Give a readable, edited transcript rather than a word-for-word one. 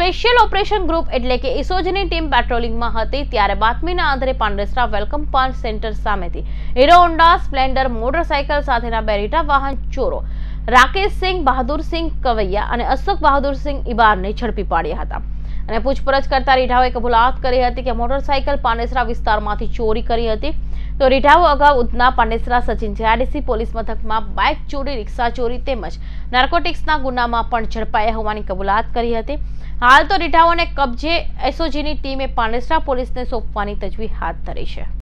Special operation group એટલે કે એસઓજીની team પેટ્રોલિંગમાં હતી ત્યારે બાતમીના આધારે પાંડેસરા વેલકમ પોઈન્ટ સેન્ટર સામેથી હીરો હોન્ડા સ્પ્લેન્ડર મોટરસાયકલ સાથેના બે રીઢા વાહન ચોરો રાકેશસિંહ બહાદુરસિંહ કવૈયા અને અશોક બહાદુરસિંહ ઇબારને ઝડપી પાડ્યા હતા અને પૂછપરછ કરતા રીઢાઓએ કબૂલાત કરી હતી કે મોટરસાયકલ પાંડેસરા વિસ્તારમાંથી ચોરી કરી હતી। તો રીઢાઓ અગાઉ ઉધના પાંડેસરા સચિન જેઆરડીસી પોલીસ મથકમાં બાઇક ચોરી, રિક્ષા ચોરી તેમજ નાર્કોટિક્સના ગુનામાં પણ ઝડપાયા હોવાની કબૂલાત કરી હતી। હાલ તો રીઢાઓને કબજે એસઓજીની ટીમે પાંડેસરા પોલીસને સોંપવાની તજવીજ હાથ ધરી છે।